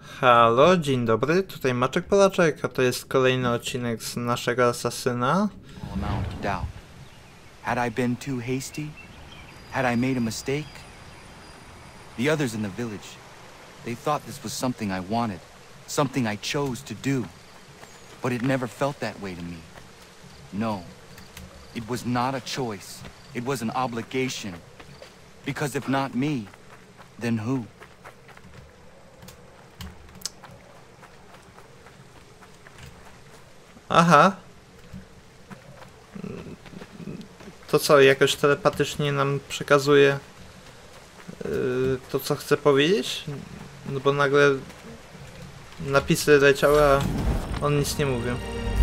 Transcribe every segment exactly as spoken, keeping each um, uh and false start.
Halo, dzień dobry, tutaj Maczek Polaczek, a to jest kolejny odcinek z naszego asasyna. Amount of doubt. Had I been too hasty? Had I made a mistake? The others in the village, they thought this was something I wanted, something I chose to do. But it never felt that way to me. No, it was not a choice. It was an obligation. Because if not me, then who? Aha. To co, jakoś telepatycznie nam przekazuje yy, to, co chce powiedzieć? No bo nagle napisy leciały, a on nic nie mówił.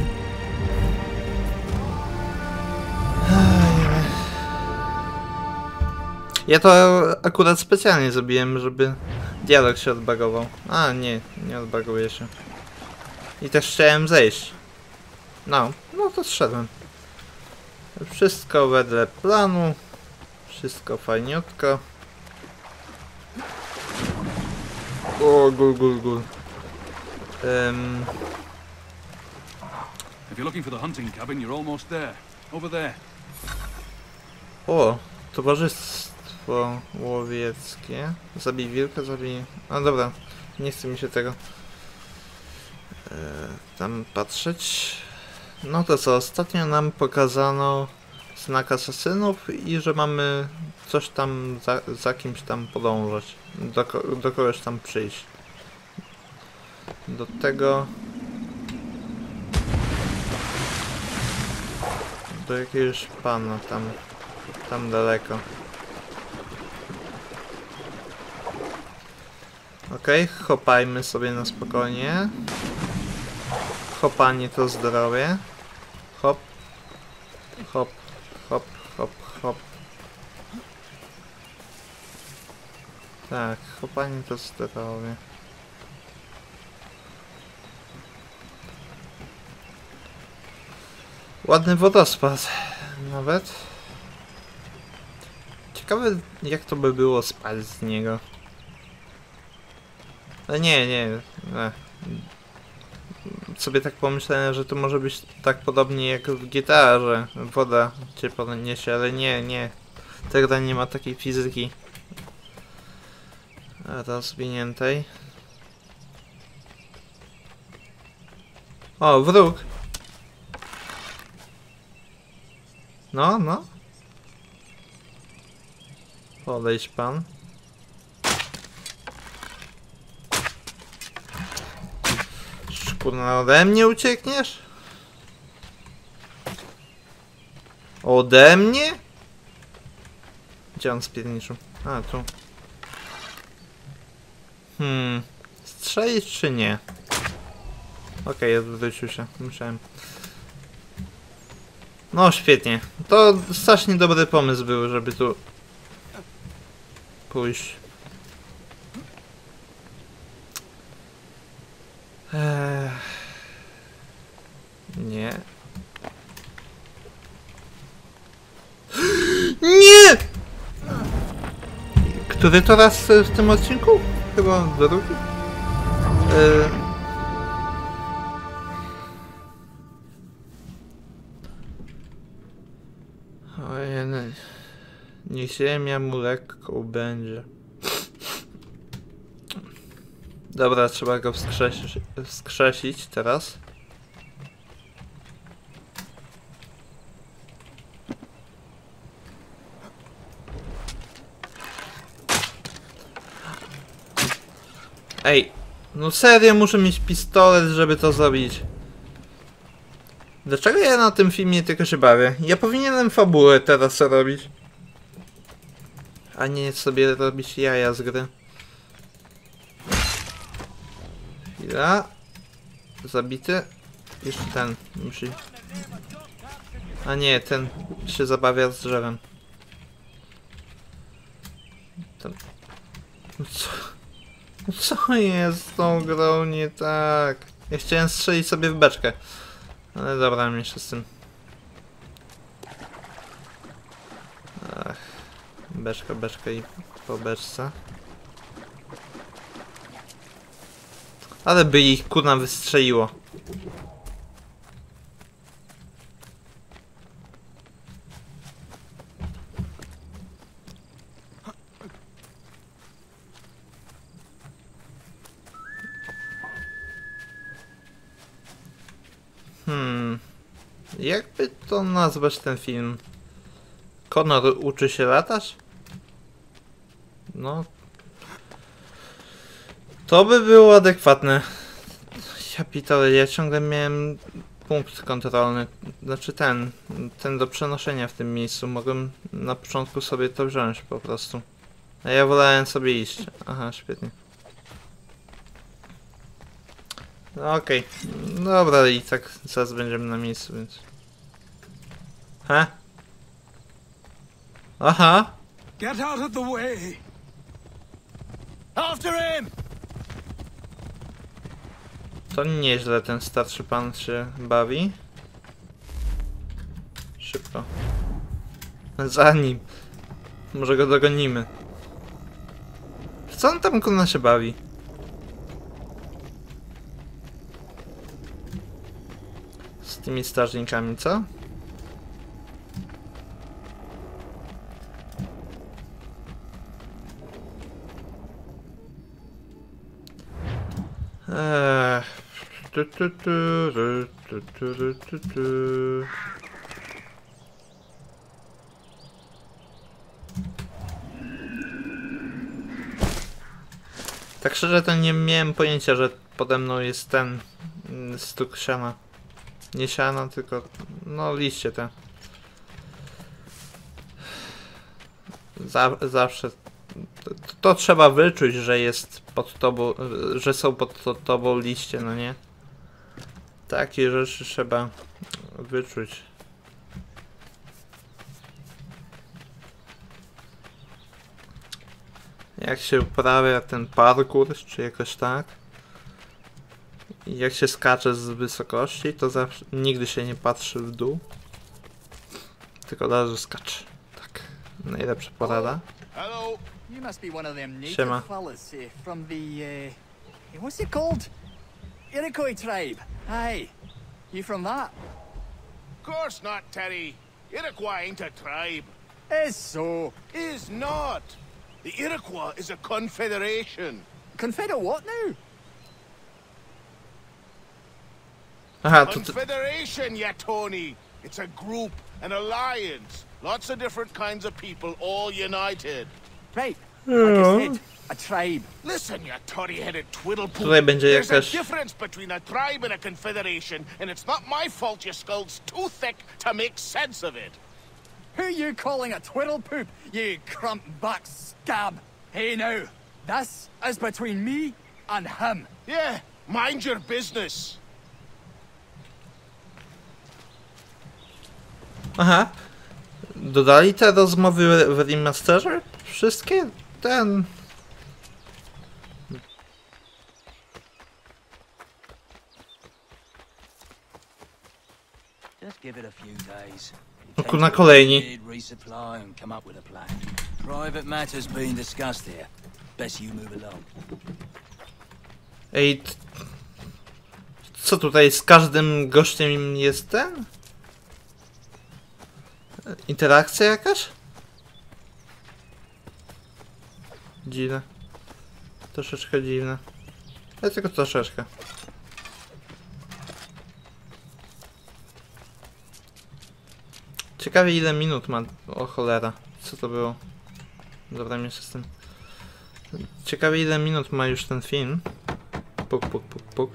Ja to akurat specjalnie zrobiłem, żeby dialog się odbagował. A, nie, nie odbaguje się. I też chciałem zejść. No, no to zszedłem. Wszystko wedle planu. Wszystko fajniutko. O, gul, gul, gul. Um. If you're looking for the hunting cabin, you're almost there. Over there. O, towarzystwo łowieckie. Zabij wilka, zabij... No dobra, nie chce mi się tego e, tam patrzeć. No to co, ostatnio nam pokazano znak asasynów i że mamy coś tam za, za kimś tam podążać. Do, do kogoś tam przyjść. Do tego... Do jakiegoś pana tam, tam daleko. Okej, okay, chopajmy sobie na spokojnie. Hopanie to zdrowie. Hop. Hop, hop, hop, hop. Tak, hopanie to zdrowie. Ładny wodospad. Nawet. Ciekawe, jak to by było spać z niego. Ale nie, nie. Ech. Sobie tak pomyślałem, że to może być tak podobnie jak w G T A, że woda cię podniesie, ale nie, nie. Ta gra nie ma takiej fizyki rozwiniętej. O, wróg! No, no. Podejdź pan. Kurna, ode mnie uciekniesz? Ode mnie? Gdzie on spierniczył? A, tu. Hmm. Strzelić czy nie? Okej, okay, odwrócił się. Musiałem. No, świetnie. To strasznie dobry pomysł był, żeby tu pójść. Eee... Nie. Nie! Który to raz w tym odcinku? Chyba drugi? Eee... Ojej, niech ziemia mu lekko będzie. Dobra, trzeba go wskrzesić, wskrzesić teraz. Ej, no serio muszę mieć pistolet, żeby to zrobić. Dlaczego ja na tym filmie tylko się bawię? Ja powinienem fabułę teraz robić. A nie sobie robić jaja z gry. Chwila. Zabity. Jeszcze ten musi. A nie, ten się zabawia z drzewem. Ten... Co? Co jest z tą grą nie tak? Ja chciałem strzelić sobie w beczkę. Ale dobra, mniejsza z tym. Ach. Beczka, beczka i po beczce. Ale by ich kurna wystrzeliło. Hmm. Jakby to nazwać ten film? Connor uczy się latać? No. To by było adekwatne. Ja pitole, ja ciągle miałem punkt kontrolny. Znaczy ten, ten do przenoszenia w tym miejscu. Mogłem na początku sobie to wziąć po prostu. A ja wolałem sobie iść. Aha, świetnie. No okej. Okay. Dobra, i tak zaraz będziemy na miejscu, więc... Ha? Aha! Get out of the way! After him! To nieźle ten starszy pan się bawi. Szybko. Za nim. Może go dogonimy. W co on tam kurna się bawi? Z tymi strażnikami, co? Eee, tu, tu, tu, tu, tu, tu, tu, tu. Tak szczerze to nie miałem pojęcia, że pode mną jest ten stuk siana. Nie siana, tylko no liście te. Za, zawsze to, to trzeba wyczuć, że jest pod tobą, że są pod to, tobą liście, no nie? Takie rzeczy trzeba wyczuć. Jak się uprawia ten parkour, czy jakoś tak. I jak się skacze z wysokości, to zawsze nigdy się nie patrzy w dół. Tylko od razu skacze. Tak. Najlepsza porada. Hello. You must be one of them native Siema. fellas uh, from the uh, what's it called? Iroquois tribe. Aye. You from that? Of course not, Terry. Iroquois ain't a tribe. Is so. Is not. The Iroquois is a confederation. Confederate what now? Aha, to, to Confederation, yeah, Tony. It's a group, an alliance. Lots of different kinds of people all united. Right. Like I said, a tribe. Listen, you toddy-headed twiddlepoop. tutaj będzie There's a jakaś... difference between a tribe and a confederation, and it's not my fault your skull's too thick to make sense of it. Who you calling a twiddle poop, you crump back scab? Hey now, this is between me and him. Yeah, mind your business. Aha. Dodali te rozmowy w remasterze? Wszystkie? Ten... Just give it a few days. O kurna, kolejni. Resupply and come up with a plan. Private matters being discussed here. Best you move along. Ej... t- Co tutaj z każdym gościem jest ten? Interakcja jakaś? Dziwne. Troszeczkę dziwne. Ale tylko troszeczkę. Ciekawie ile minut ma... O cholera. Co to było? Dobra, jeszcze z tym. Ciekawie ile minut ma już ten film. Puk, puk, puk, puk.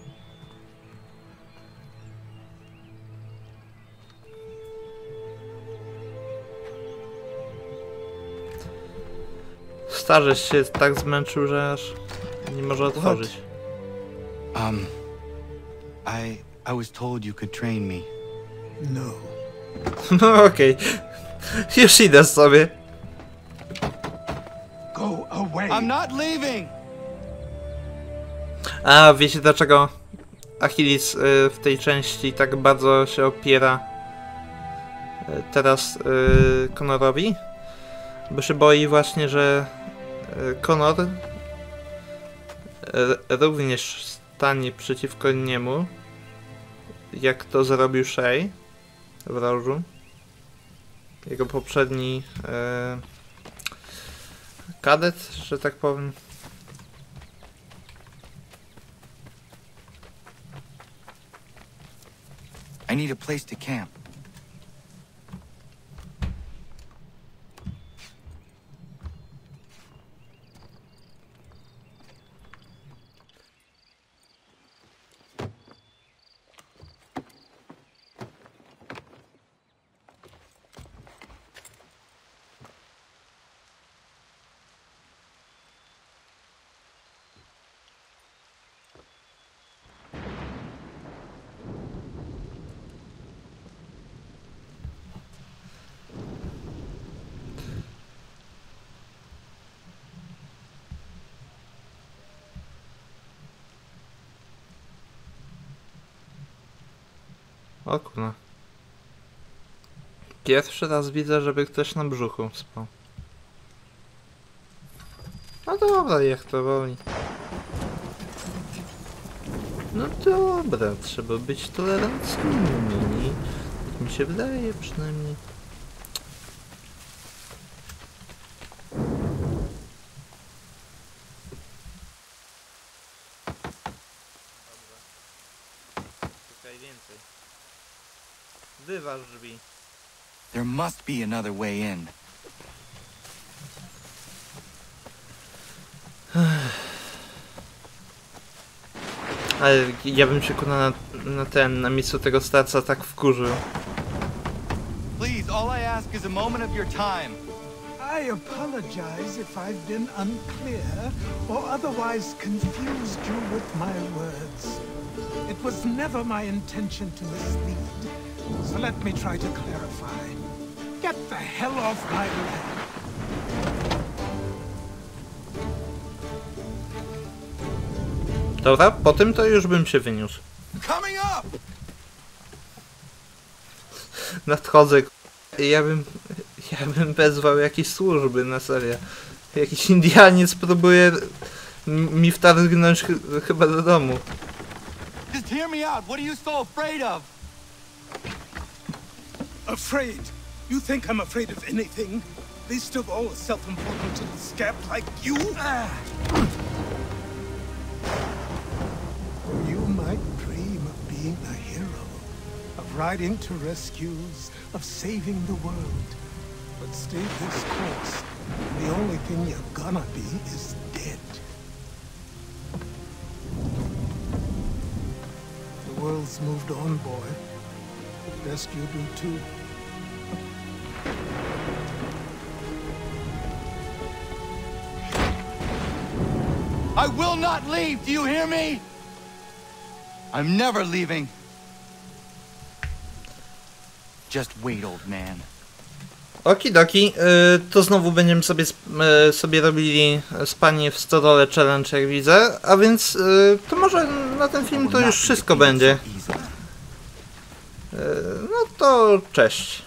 Starzec się tak zmęczył, że aż nie może otworzyć. Um, I I was told you could train me. No. No okej. Już idę sobie. Go away. I'm not leaving. A wiecie dlaczego Achilles y, w tej części tak bardzo się opiera y, teraz y, Connorowi? Bo się boi właśnie, że y, Connor y, również tani przeciwko niemu, jak to zrobił Shay w Rożu. Jego poprzedni e, kadet, że tak powiem. I need a place to camp. O kurna. Pierwszy raz widzę, żeby ktoś na brzuchu spał. No dobra, jak to woli. No dobra, trzeba być tolerancyjni. Tak mi się wydaje przynajmniej. Tutaj więcej. Wyważ drzwi. There must be another way in. Ale ja bym się kurna na, na ten, na miejscu tego starca tak wkurzył. Please, all I ask is a moment of your time. I apologize if I've been unclear or otherwise confused you with my words. It was never my intention to mislead, so let me try to clarify. Get the hell off my land. Dobra, po tym to już bym się wyniósł. Coming up! Nadchodzę. Ja bym... Ja bym wezwał jakieś służby, na serio. Jakiś Indianiec próbuje mi wtargnąć ch chyba do domu. Just hear me out. What are you so afraid of? Afraid? You think I'm afraid of anything? Least of all a self-important little scamp like you? Ah. You might dream of being a hero, of riding to rescues, of saving the world. But stay this course, and the only thing you're gonna be is dead. The world's moved on, boy. Best you do too. I will not leave. Do you hear me? I'm never leaving. Just wait, old man. Okidoki, yy, to znowu będziemy sobie, yy, sobie robili spanie w stodole challenge, jak widzę, a więc yy, to może na ten film to już wszystko będzie. Yy, no to cześć.